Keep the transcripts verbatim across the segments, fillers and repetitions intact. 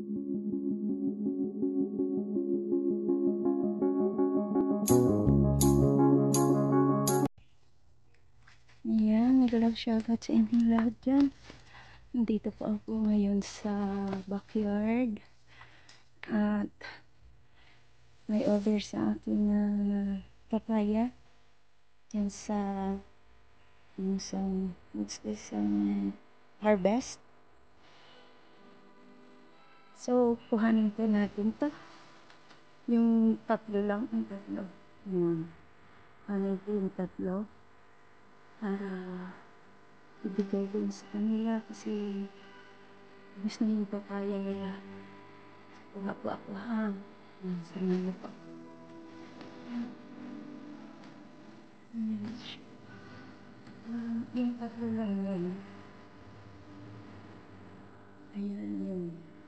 Ayan, nag-love shoutout sa inyong lahat dyan. Nandito po ako ngayon sa backyard. At may order sa akin na papaya. Dyan sa yung sa what's this um, harvest. So, kuhanin po natin to. Yung tatlo lang. Yung tatlo. Ayan. Kuhanin po yung tatlo. Para ibigay ko sa kanila kasi gusto yung papaya nila. Kuha po ako ha. Sana na po. Ayan. Um, yung tatlo lang yan. Ayan yung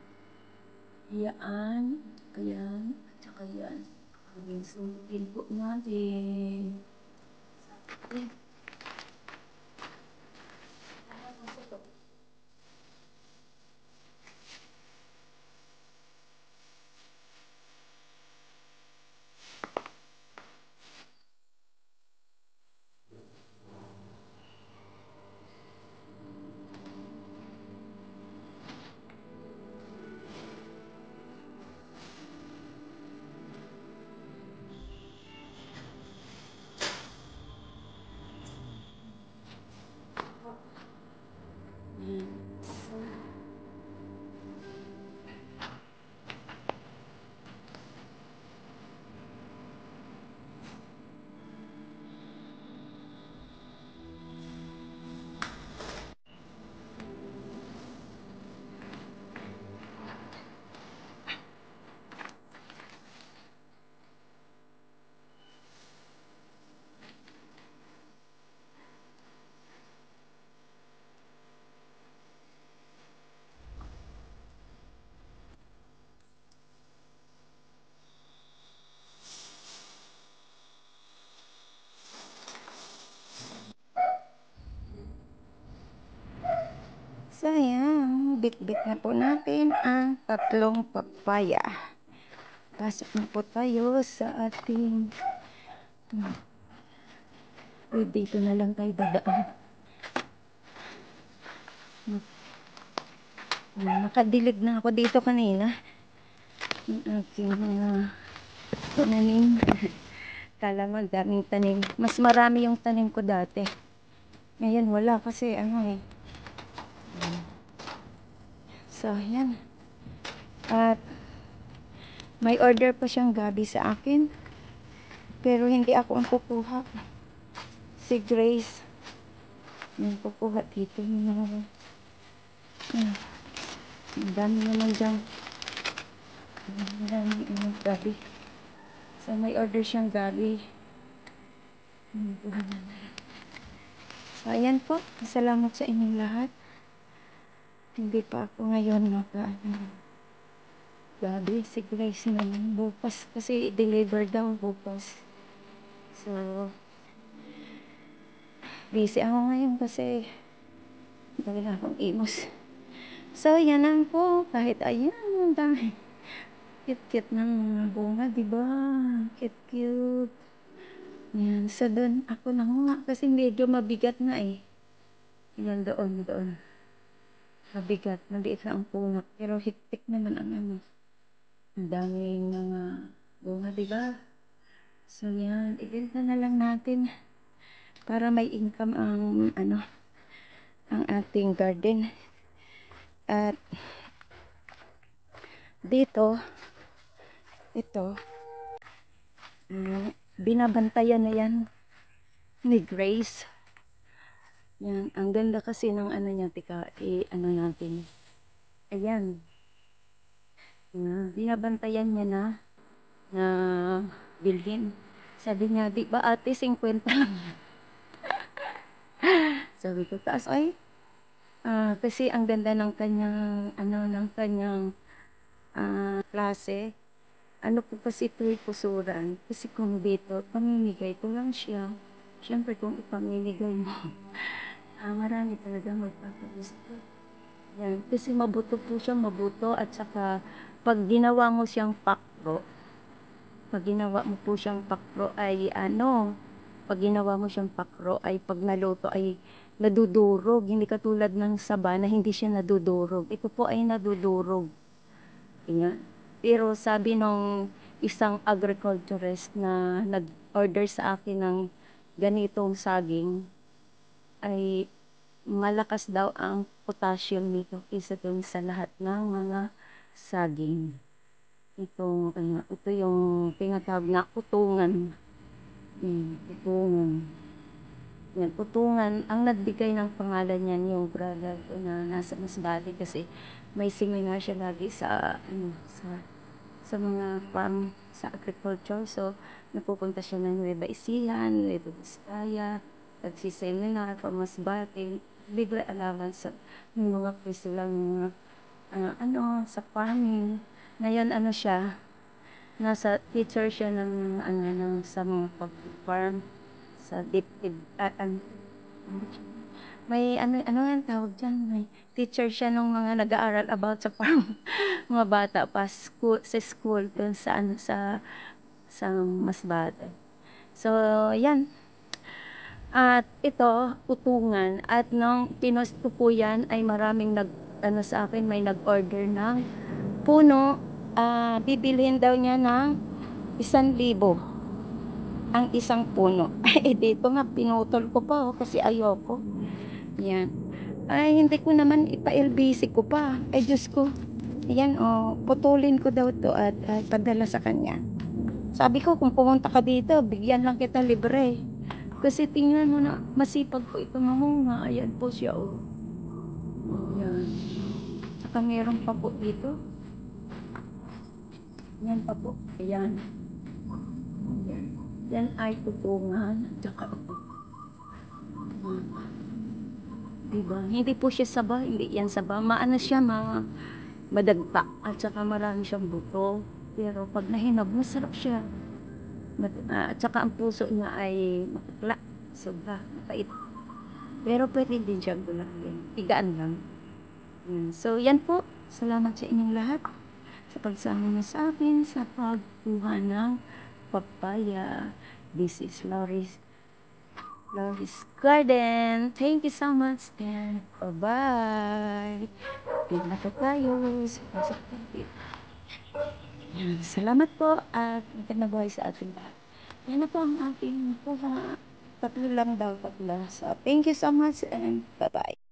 yaan, ayan, at saka yan. Ayan, sumitin po natin. Ayan. So, ayan, bit-bit na po natin ang tatlong papaya. Pasok na po tayo sa ating hmm, dito na lang tayo dadaan. Hmm. Nakadilig na ako dito kanina. Yung aking mga tanim. Kala mo, daming tanim. Mas marami yung tanim ko dati. Ngayon, wala kasi ano eh. So, yan. At may order pa siyang gabi sa akin. Pero hindi ako ang kukuha. Si Grace. Yung kukuha dito. Yung, yung, ang dami naman dyan. Ang dami yung gabi. So, may order siyang gabi. So, ayan po. Salamat sa inyong lahat. Hindi pa ako ngayon maka ano, gabi. Si Grace naman bukas. Kasi i-deliver daw bukas. So, busy ako ngayon kasi dahil akong imos. So, yan lang po. Kahit ayan, ang dami. Cute-cute ng mga bunga, diba? Cute-cute. Yan. So, doon ako nangunga kasi medyo mabigat nga eh. Yan, doon, doon. Mabigat. Maliit lang ang bunga. Pero hiktik naman ang ano. Ang daming mga bunga, diba? So, yan. Ibenta na lang natin para may income ang ano, ang ating garden. At dito, ito, uh, binabantayan na yan ni Grace. Yan, ang ganda kasi ng ano niya, tika, i ano natin. Ayan. Yan, binabantayan niya na na bilhin. Sabi niya, di ba ate, fifty lang. Sabi ko, taas ay. Uh, kasi ang ganda ng kanyang, ano, ng kanyang uh, klase. Ano po kasi ito'y pusuran. Kasi kung dito, pamimigay ko lang siya. Siyempre kung ipamimigay mo, ah, marami talaga magpapagusto. Yan, kasi mabuto po siya, mabuto at saka 'pag ginawa mo siyang pakro, 'pag ginawa mo po siyang pakro ay ano, 'pag ginawa mo siyang pakro ay 'pag naluto ay nadudurog, hindi katulad ng saba na hindi siya nadudurog, ito po ay nadudurog. Ganyan. Pero sabi nung isang agriculturist na nag-order sa akin ng ganitong saging, ay malakas daw ang potassium nito kaysa dun sa lahat ng mga saging. Ito, ano, ito yung tinatawag na utungan. Hmm, utungan. Yan, utungan. Ang nagbigay ng pangalan niyan yung brother ko na nasa Masbate kasi may seminar siya lagi sa, ano, sa, sa mga farm, sa agriculture. So, napupunta siya ng Nueva Ecija, Nueva Vizcaya, nagsiseminar pa Masbate, libre allowance sa yung mga pwesto lang, mga, ah, ano, sa farming. Ngayon, ano siya, nasa teacher siya ng, ano, ng, sa mga pag-farm, sa DepEd, ah, ano, may ano, ano nga ang tawag diyan, may teacher siya nung mga nag-aaral about sa farm, mga bata pa school, sa school dun sa ano, sa sa Masbate. So, yan. At ito, utungan. At nung pinost ko po yan, ay maraming nag, ano sa akin, may nag-order ng puno. Ah, bibilhin daw niya ng isang libo ang isang puno. Eh, dito nga, pinutol ko pa, oh, kasi ayoko. Yan. Ay, hindi ko naman ipa-L B C ko pa. Ay, Diyos ko. Ayan, oh, putulin ko daw to at ay, padala sa kanya. Sabi ko, kung pumunta ka dito, bigyan lang kita libre. Kasi tingnan mo na, masipag po ito mamunga. Ayan po siya, oh. Ayan. Saka meron pa po dito. Yan pa po. Ayan. Ayan. Yan ay tutungan. Tsaka ito. Diba? Hindi po siya saba, hindi yan saba. Maano siya, ma madagta at saka marami siyang buto. Pero pag nahinog, masarap siya. Mat ah, at saka ang puso niya ay maputla, sobra, mapait. Pero pwede din siyang gulangin, tigaan lang. Hmm, so yan po, salamat sa inyong lahat sa pagsama niyo sa akin sa pagkuha ng papaya. This is Lori's Lori's Garden. Thank you so much and bye-bye. Good na po tayo sa pasok natin. Yan, salamat po at magandang buhay sa ating lahat. Yan na po ang aking kuha. Tatlo lang daw, tatlo. So, thank you so much and bye-bye.